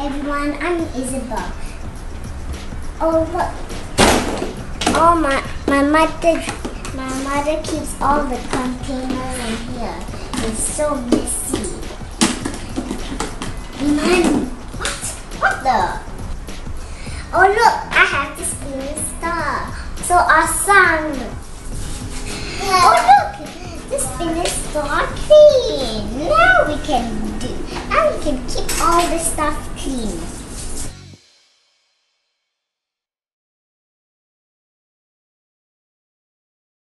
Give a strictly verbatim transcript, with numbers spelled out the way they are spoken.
everyone, I'm Isabel. Oh look. Oh my my mother my mother keeps all the containers in here. It's so messy. Man, what? What the? Oh look, I have this spinning star. So awesome. Oh look, the spinning star clean. Now we can do now we can keep all the stuff clean.